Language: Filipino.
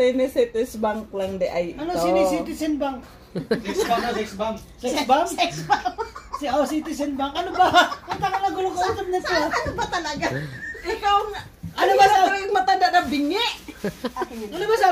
Citizen Bank lang di ay ito. Ano Citizen Bank? Sex bomb. Sex bomb? Citizen Bank. Ano ba? Ang tanga na gulong kausap na to. Ano ba talaga? Ikaw nga. Ano ba sa matanda na bingi? Ano ba sabi?